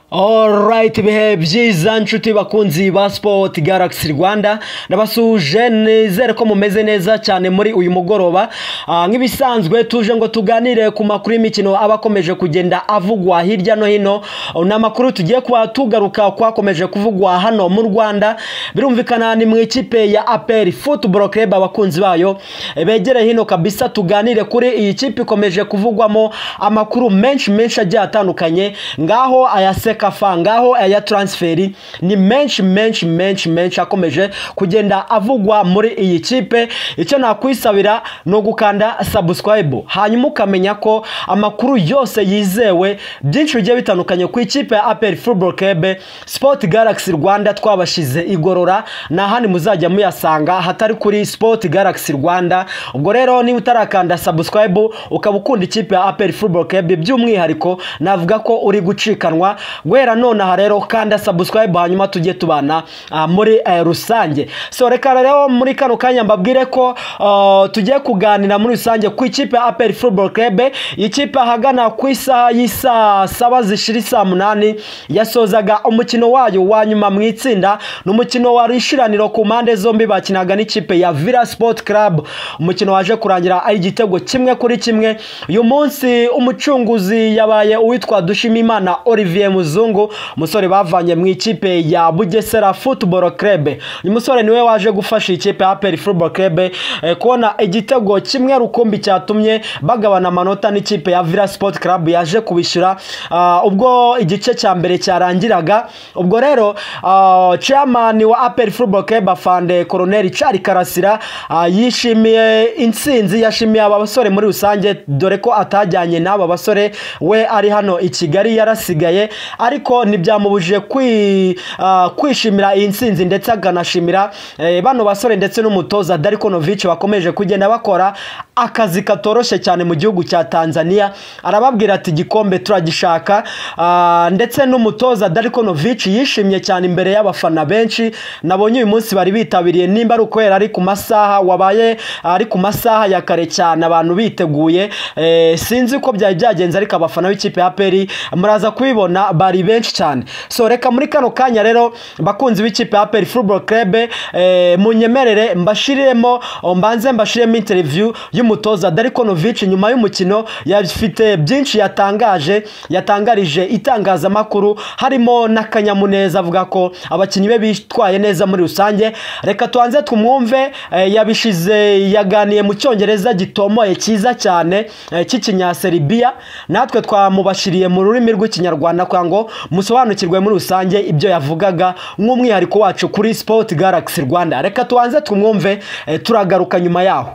Alright, bihe byiza nshuti bakunzi ba Sport Galaxy Rwanda nabasuje nizere ko mumeze neza cyane muri uyu mugoroba. Nk'ibisanzwe tuje ngo tuganire ku makuru y'imikino abakomeje kugenda avugwa hirya no hino, n'amakuru tugiye kuba tugaruka kwakomeje kuvugwa hano mu Rwanda. Birumvikana ni mu ikipe ya APR Football Club, abakunzi bayo begere hino kabisa tuganire kuri iyi kipe ikomeje kuvugwamo amakuru menshi agiye atandukanye, ngaho ayaseka ngaho aya transferi ni menshi akomeje kugenda avugwa muri iyi kipe. Icyo nakwisabira no gukanda subscribe, hanyuma ukamenya ko amakuru yose yizewe byinshi bigiye bitandukanye ku ikipe ya APR Football Club. Sport Galaxy Rwanda twabashize igorora, na hani muzajya muyasanga hatari kuri Sport Galaxy Rwanda. Ubwo rero ni utarakanda subscribe ukaba ukunda ikipe ya APR Football Club by'umwihariko, navuga ko uri gucikanwa. Gwera none aha rero kanda subscribe, hanyuma tujye tubana muri rusange. So reka rero muri kano kanya mbabwire ko tugiye kuganira muri rusange ku ikipe ya APR Football Club. Ikipe hagana ku isaha y'isa 7 zishira saa 8 yasozaga umukino wayo wa nyuma mu itsinda, n'umukino wa rishiraniro ku mpande zombi bakinaga n'ikipe ya Villa Sport Club. Umukino waje kurangira ari igitego kimwe kuri kimwe. Uyu munsi umucunguzi yabaye uwitwa Dushimimana Olivier Muzungu, umusore bavanye mu ikipe ya Bugesera Football Club. Uyu musore niwe waje gufasha ikipe ya APR Football Club kubona igitego kimwe rukumbi cyatumye bagabana amanota n'ikipe ya Villa Sport Club yaje kubishyura ubwo igice cya mbere cyarangiraga. Ubwo rero chairman wa APR Football Club afande Colonel Charles Karasira yishimiye intsinzi, yashimiye aba basore muri rusange, dore ko atajyanye n'aba basore, we ari hano i Kigali yarasigaye, ariko ntibyamubujije kwishimira iyi ntsinzi ndetse aganashimira bano basore ndetse n'umutoza Darikonovic bakomeje kugenda bakora akazi katoroshye cyane mu gihugu cya Tanzania. Arababwira ati igikombe turagishaka, ndetse n'umutoza Darikonovic yishimye cyane imbere y'abafana benshi. Nabonye uyu munsi bari bitabiriye, nimba ari ukwera ari ku masaha wabaye ari ku masaha ya kare cyane, abantu biteguye. Sinzi ko byagenze, ariko abafana b'ikipe ya APR muraza kubibona bari benshi cyane. So reka muri kano kanya rero bakunzi b'ikipe ya APR Football Club munyemerere mbashiremo interview y'umutoza Darikonovic nyuma y'umukino. Yafite byinshi yatangarije itangazamakuru, harimo n'akanyamuneza avuga ko abakinnyi be bitwaye neza muri rusange. Reka tuanze tumwumve. Yaganiye mu cyongereza gitomoye cyiza cyane cy'ikinyaserbia, natwe twamubashiriye mu rurimi rw'ikinyarwanda kwa ngo musobanukirwe muri rusange ibyo yavugaga nk'umwihariko wacu kuri Sport Galaxy Rwanda. Reka tuanze tumwumve, turagaruka nyuma yaho.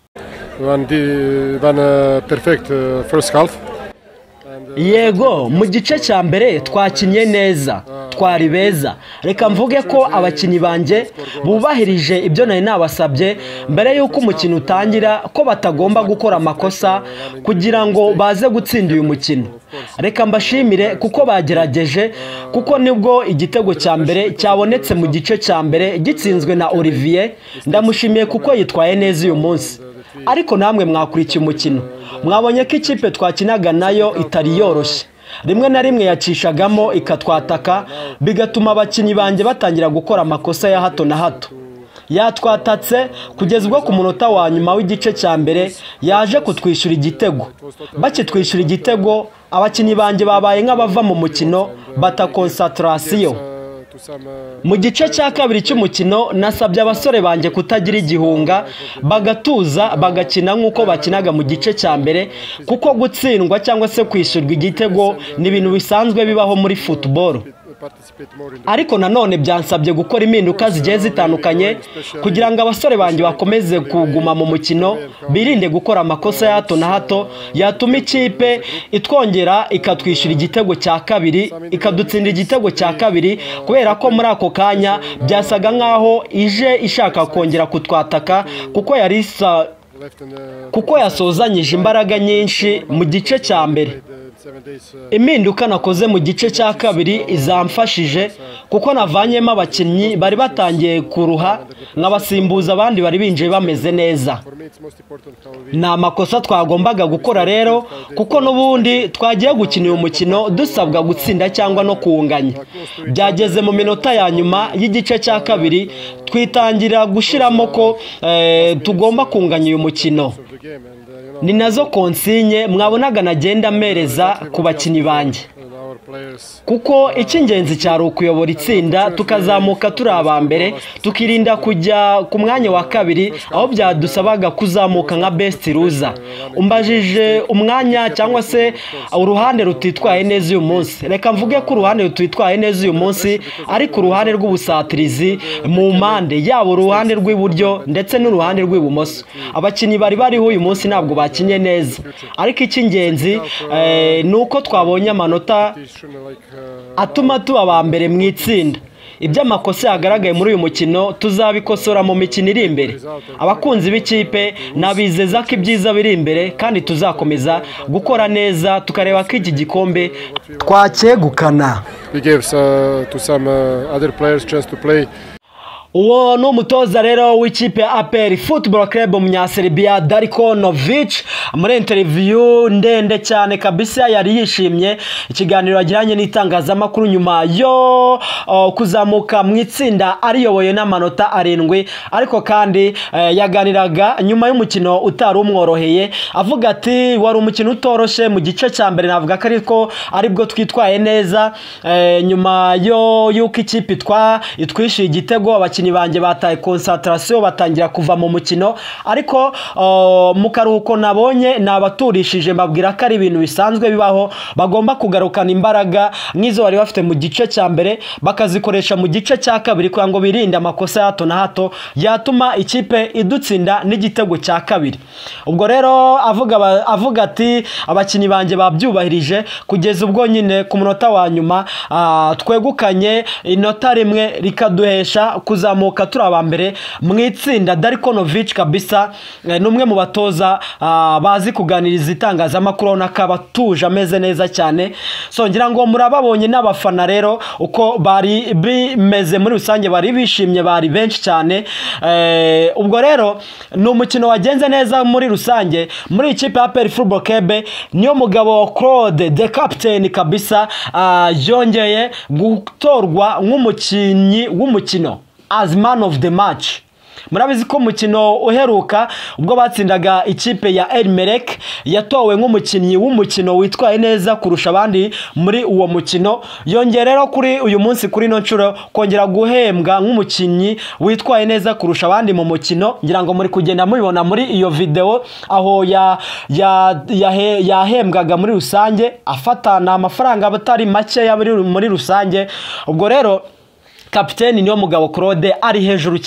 Perfect first half. Yego, mu gice cya mbere twakinye neza, twari beza. Reka mvuge ko abakinnyi banje bubahirije ibyo nari nabasabye mbere y'uko umukino utangira, ko batagomba gukora amakosa kugira ngo baze gutsinda uyu mukino. Reka mbashimire kuko bagerageje, kuko nibwo igitego cya mbere cyabonetse mu gice cya mbere gitsinzwe na Olivier. Ndamushimiye kuko yitwaye neza uyu munsi. Ariko namwe mwakurikiye umukino, mwabonye ko ikipe twakinaga nayo itari yoroshye. Rimwe na rimwe yacishagamo ikatwataka, bigatuma abakinnyi banjye batangira gukora amakosa ya hato na hato. Yatwatatse kugeza ubwo ku munota wa nyuma w'igice cya mbere yaje kutwishyura igitego. Bakitwishyura igitego, abakinnyi banjye babaye nk'abava mu mukino, bata concentration. Mu gice cya kabiri cy'umukino nasabye abasore banjye kutagira igihunga, bagatuza bagakina nk'uko bakinaga mu gice cya mbere, kuko gutsindwa cyangwa se kwishyurwa igitego ni ibintu bisanzwe bibaho muri football. Ariko nanone byansabye gukora impinduka zigiye zitandukanye kugira ngo abasore banjye bakomeze kuguma mu mukino, birinde gukora amakosa ya hato na hato yatuma ikipe itwongera ikatwishyura igitego cya kabiri, ikadutsinda igitego cya kabiri, kubera ko muri ako kanya byasaga nkaho ije ishaka kongera kutwataka, kuko yasozanyije imbaraga nyinshi mu gice cya mbere. Impinduka nakoze mu gice cya kabiri izamfashije kuko navanyemo abakinnyi bari batangiye kuruha nk'abasimbuza abandi bari binjiye bameze neza. Ni amakosa twagombaga gukora rero kuko n'ubundi twagiye gukina uyu mukino dusabwa gutsinda cyangwa no kuwunganya. Byageze mu minota ya nyuma y'igice cya kabiri twitangira gushiramo ko tugomba kunganya uyu mukino. Ni nazo konsinye mwabonaga nagenda mereza ku bakinnyi banjye, kuko icy'ingenzi cyari ukuyobora itsinda tukazamuka turi abambere tukirinda kujya ku mwanya wa kabiri aho byadusabaga kuzamuka nka best loser. Umbajije umwanya cyangwa se uruhande rutitwaye neza uyu munsi, reka mvuge ko uruhande rutitwaye neza uyu munsi ariko uruhande rw'ubusatirizi mu mpande, yaba uruhande rw'iburyo ndetse n'uruhande rw'ibumoso, abakinnyi bari bariho uyu munsi ntabwo bakinye neza. Ariko icy'ingenzi ni uko twabonye amanota atuma tuba abambere mu itsinda. Iby'amakosa yagaragaye muri uyu mukino tuzabikosora mu mikino iri imbere. Abakunzi b'ikipe nabizeza ko ibyiza biri imbere kandi tuzakomeza gukora neza tukareba ko iki gikombe twacyegukana. We gave to some other players chance to play. Uwo ni umutoza rero w'ikipe ya APR Football Club Umunyaserbia Darko Novic muri interview ndende cyane kabisa yari yishimye ikiganiro yagiranye n'itangazamakuru nyuma yo kuzamuka mu itsinda ariyoboye n'amanota 7, ariko kandi yaganiraga nyuma y'umukino utari umworoheye avuga ati wari umukino utoroshe mu gice cya mbere, navuga ko ariko aribwo twitwaye neza nyuma yo yuko ikipe itwishyuye igitego abakinnyi banjye bataye concentration batangira kuva mu mukino, ariko mu karuhuko nabonye nabaturishije mbabwira ko ari ibintu bisanzwe bibaho, bagomba kugarukana imbaraga nk'izo bari bafite mu gice cya mbere bakazikoresha mu gice cya kabiri kugira ngo birinde amakosa ya hato na hato yatuma ikipe idutsinda n'igitego cya kabiri. Ubwo rero avuga ati abakinnyi banjye babyubahirije kugeza ubwo nyine ku munota wa nyuma twegukanye inota rimwe rikaduhesha kuzamuka turi abambere mu itsinda. Darko Novic kabisa numwe mu batoza bazi kuganiriza itangazamakuru n'akabatuje ameze neza cyane. So ngira ngo murababonye n'abafana rero uko bari bimeze muri rusange, bari bishimye, bari benshi cyane. Ubwo rero ni umukino wagenze neza muri rusange muri ikipe ya APR Football Club. Niyo mugabo Claude the captain kabisa yongeye gutorwa nk'umukinnyi w'umukino as man of the match. Murabizi ko umukino uheruka ubwo batsindaga ikipe ya El Merreikh yatowe nk'umukinnyi w'umukino witwaye neza kurusha abandi muri uwo mukino. Yongera rero kuri uyu munsi kuri no ncuro kongera guhembwa nk'umukinnyi witwaye neza kurusha abandi mu mukino. Ngira ngo muri kugenda mubibona muri iyo video aho yahembwaga muri rusange afatana amafaranga batari make ya muri rusange. Ubwo rero kapiteni niyo mugabo Claude ari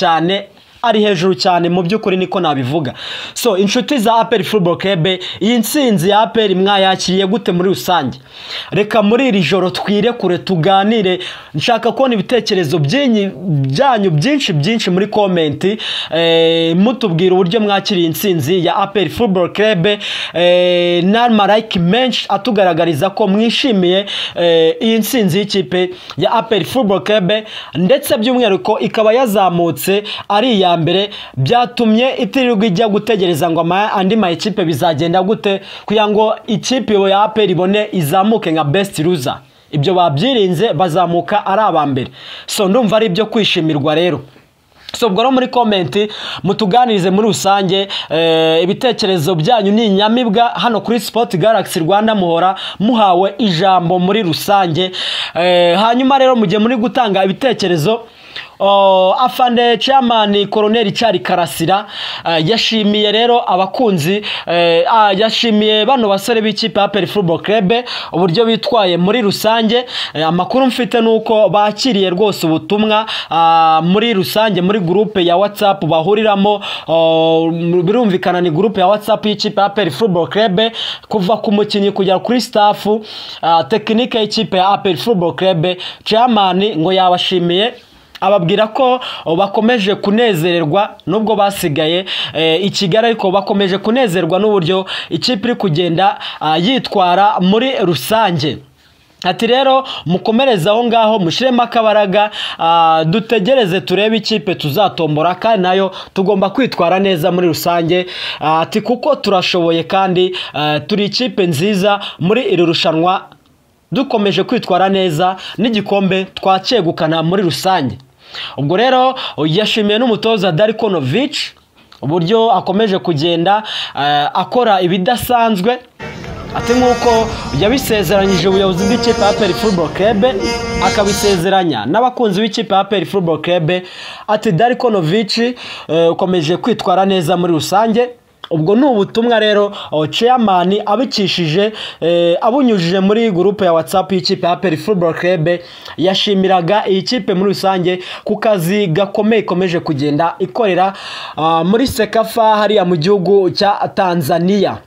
hejuru cyane mu by'ukuri niko nabivuga. So inshuti za APR Football Club, iyi nsinzi ya APR mwayakiriye gute muri rusange? Reka muri iri joro twire kure tuganire, nshaka kubona ibitekerezo byanyu byinshi muri comment, mutubwira uburyo mwakiriye insinzi ya APR Football Club, n'amarike menshi atugaragariza ko mwishimiye iyi nsinzi y'ikipe ya APR Football Club, ndetse by'umwihariko ikaba yazamutse ari ya mbere, byatumye itirirwa ijya gutegereza ngo andi ma ekipe bizagenda gute kugira ngo ikipe ya APR ibone izamuke nka best loser. Ibyo babyirinze bazamuka ari abambere. So ndumva ari ibyo kwishimirwa rero. So ubwo muri comment mutuganirize muri rusange, ibitekerezo byanyu ni nyamibwa hano kuri Sport Galaxy Rwanda, muhora muhawe ijambo muri rusange. Hanyuma rero mujye muri gutanga ibitekerezo. Afande chairman Colonel Charles Karasira yashimiye rero abakunzi, yashimiye bano basore b'ikipe ya APR Football Club uburyo bitwaye muri rusange. Amakuru mfite nuko bakiriye rwose ubutumwa muri rusange muri groupe ya WhatsApp bahuriramo, birumvikana ni groupe ya WhatsApp y'ikipe ya APR Football Club kuva ku mukinnyi kugera kuri staff tekinike y'ikipe ya APR Football Club. Chairman ngo yabashimiye, ababwira ko bakomeje kunezererwa nubwo basigaye i Kigali, ariko bakomeje kunezerwa n'uburyo ikipe iri kugenda yitwara muri rusange. ati rero mukomereza aho ngaho mushiremo akabaraga dutegereze turebe ikipe tuzatombora kandi nayo tugomba kwitwara neza muri rusange ati kuko turashoboye kandi turi ikipe nziza muri iri rushanwa dukomeje kwitwara neza n'igikombe twacegukana muri rusange. Ubwo rero yashimiye n'umutoza Darikonovic uburyo akomeje kugenda akora ibidasanzwe ati nkuko yabisezeranyije ubuyobozi bw'ikipe ya APR Football Club akabisezeranya n'abakunzi b'ikipe ya APR Football Club ati Darikonovic ukomeje kwitwara neza muri rusange. Ubwo ni ubutumwa rero chairman abikishije abunyujije muri groupe ya WhatsApp y'ikipe ya APR Football Club yashimiraga iyi kipe muri rusange ku kazi gakomeye ikomeje kugenda ikorera muri Sekafa hariya mu gihugu cya Tanzania.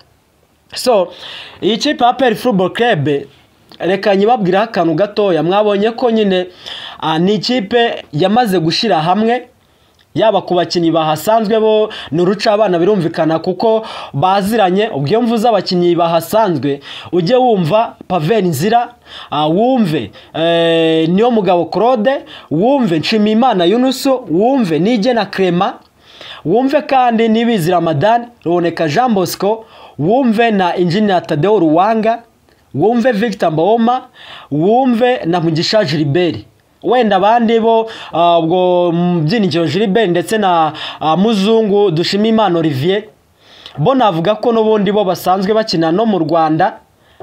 So iyi kipe ya APR Football Club reka nyibabwira akantu gatoya mwabonye ko nyine ni ikipe yamaze gushira hamwe yaba ku bakinyi bahasanzwe bo n'uruca abana birumvikana kuko baziranye. Ubwo mvuze abakinyi bahasanzwe ujye wumva Pavel Nzira wumve niyo mugabo Claude wumve Nshimiyimana Yunusu wumve Nigena Clement wumve kandi Nibizi Ramadan Ruboneka Jean Bosco wumve na Engineer Tadeo Ruwanga wumve Victor Mboma wumve na Mugisha Gilbert wenda abandi bo ubwo Byinigiro Gilbert ndetse na Muzungu Dushimimana Olivier bo navuga ko n'ubundi bo basanzwe bakina no mu Rwanda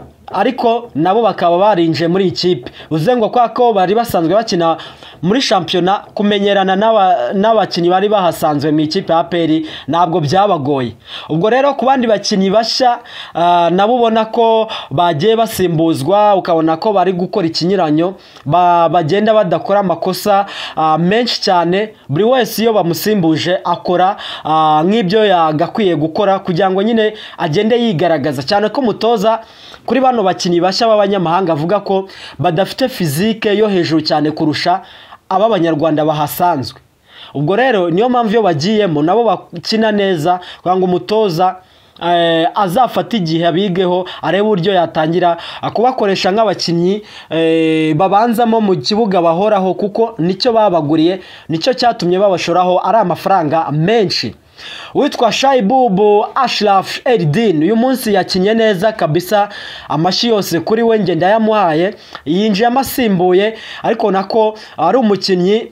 ariko nabo bakaba barinje muri ikipe uzengo kwako bari basanzwe bakina muri championnat kumenyerana n'abakinyi bari bahasanzwe mu ikipe ya APR ntabwo byabagoye. Ubwo rero ku bandi bakinyi basha nabo ubona ko bagiye basimbuzwa ukabona ko bari gukora ikinyiranyo bagenda badakora amakosa menshi cyane buri wese iyo bamusimbuje akora nk'ibyo yagakwiye gukora kugira ngo nyine agende yigaragaza cyane ko mutoza kuri bano bakinyi bashya b'abanyamahanga avuga ko badafite physique yo hejuru cyane kurusha ab'abanyarwanda bahasanzwe. Ubwo rero niyo mpamvu yo bagiyemo nabo bakina neza kugira ngo umutoza azafata igihe abigeho arebe uburyo yatangira kubakoresha nk'abakinyi babanzamo mu kibuga bahoraho kuko nicyo babaguriye nicyo cyatumye babashoraho ari amafaranga menshi. Witwa Shaibubu Ashraf Eldin uyu munsi yakinye neza kabisa amashi yose kuri we nge ndayamuhaye yinjiye amasimbuye ariko nako ari umukinyi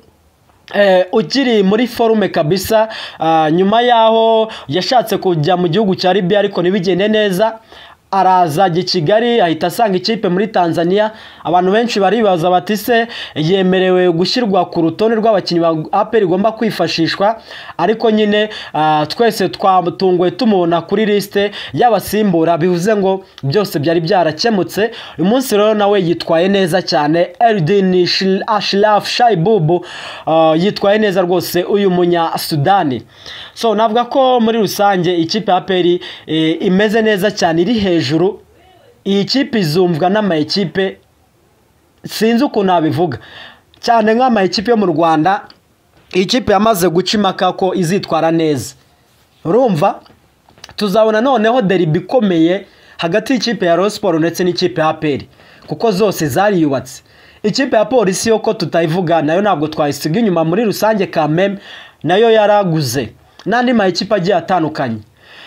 ukiri muri forume kabisa nyuma yaho yashatse kujya mu gihugu cya Libya ariko nibigende neza araza Kigali ahita asanga ikipe muri Tanzania. Abantu benshi baribaza bati se yemerewe gushyirwa ku rutonde rw'abakinyi ba APR igomba kwifashishwa ariko nyine twese twatungwe tumubona kuri liste y'abasimbura bivuze ngo byose byari byarakemutse. Uyu munsi rero nawe yitwaye neza cyane Eldin Ashraf Shaibubu yitwaye neza rwose uyu munya Sudani. So navuga ko muri rusange ikipe ya APR imeze neza cyane iri hejuru. Iyi kipe izumvwa n'amayikipe sinzi uko nabivuga cyane nk'amayikipe yo mu Rwanda. Iyi kipe yamaze gucimaka ko izitwara neza. Urumva tuzabona noneho derby ikomeye hagati y'ikipe ya Rayon Sports ndetse n'ikipe ya APR kuko zose zariyubatse. Ikipe ya Polisi yo ko tutayivuga nayo ntabwo twayisiga inyuma muri rusange kameme nayo yaraguze n'andi mayikipe agiye atandukanye.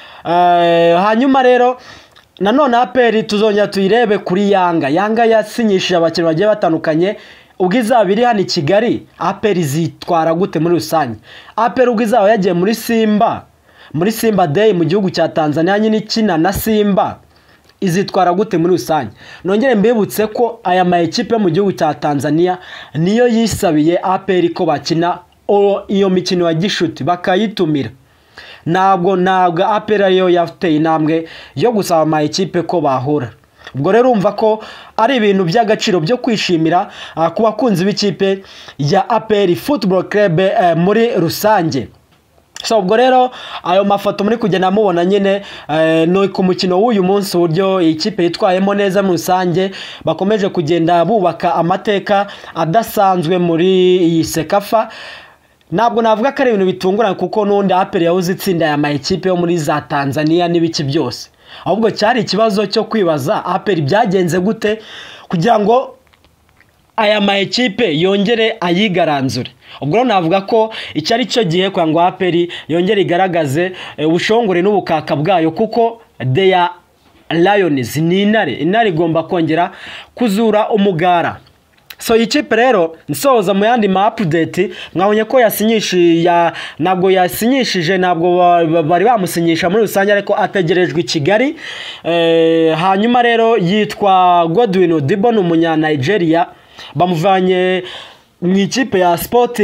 Hanyuma rero nanone APR tuzongera tuyirebe kuri Yanga yasinyishije abakinnyi bagiye batandukanye. Ubwizaba iri hano i Kigali APR zitwara gute muri rusange? APR ubwizaba yagiye muri Simba Day mu gihugu cya Tanzania nyine ikina na Simba izitwara gute muri rusange? Nongere mbibutse ko aya mayikipe mu gihugu cya Tanzania niyo yisabiye APR ko bakina iyo mikino ya gishuti bakayitumira. Ntabwo APR ariyo yafite intambwe yo gusaba amayikipe ko bahura. Ubwo rero urumva ko ari ibintu by'agaciro byo kwishimira ku bakunzi b'ikipe ya APR Football Club muri rusange. So ubwo rero ayo mafoto muri kugenda mubona nyine no ku mukino w'uyu munsi uburyo ikipe yitwayemo neza mu rusange bakomeje kugenda bubaka amateka adasanzwe muri iyi Sekafa. Ntabwo navuga ko ari ibintu bitunguranye kuko n'undi APR yahuze itsinda ya mayikipe yo muri za Tanzania n'ibiki byose. Ahubwo cyari ikibazo cyo kwibaza APR byagenze gute kugira ngo aya ma ekipe yongere ayigaranzure. Ubwo rero navuga ko icyo ari cyo gihe kwa ngo APR yongere igaragaze ubushongore n'ubukaka bwayo, kuko they are Lions, ni intare igomba kongera kuzura umugara. So ikipe rero nsoza mu yandi ma update, mwabonye ko ntabwo yasinyishije, ntabwo bari bamusinyisha muri rusange, ariko ategerejwe i Kigali. Hanyuma rero yitwa Godwin Odibo, ni umunya Nigeria, bamuvanye mu ikipe ya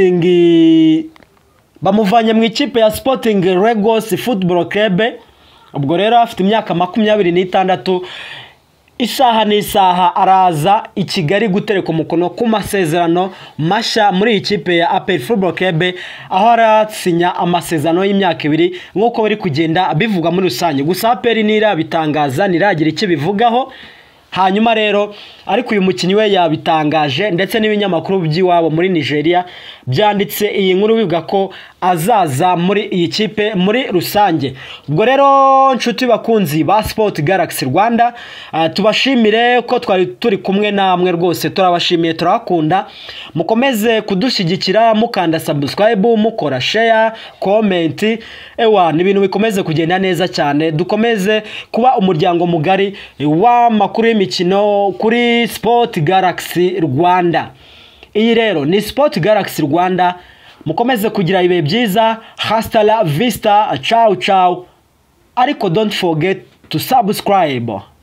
Sporting Lagos Football Club. Ubwo rero afite imyaka 26, isaha n'isaha araza i Kigali gutereka umukono ku masezerano mashya muri ikipe ya APR Football Club, aho arasinya amasezerano y'imyaka 2 nk'uko bari kugenda bivuga muri rusange. Gusa APR nirabitangaza, niragira icyo bivugaho. Hanyuma rero ariko uyu mukinnyi we yabitangaje, ndetse n'ibinyamakuru by'iwabo muri Nigeria byanditse iyi nkuru bivuga ko azaza muri iyi kipe muri rusange. Ubwo rero nshuti bakunzi ba Sport Galaxy Rwanda, tubashimire ko twari turi kumwe namwe, rwose turabashimiye, turakunda. Mukomeze kudushyigikira mukanda subscribe, mukora share, comment, n'ibintu bikomeze kugenda neza cyane. Dukomeze kuba umuryango mugari w'amakuru y'imikino kuri Sport Galaxy Rwanda. Iyi rero ni Sport Galaxy Rwanda. Mukomeze kugira ibihe byiza. Hasta la vista, ciao ciao. Ariko don't forget to subscribe.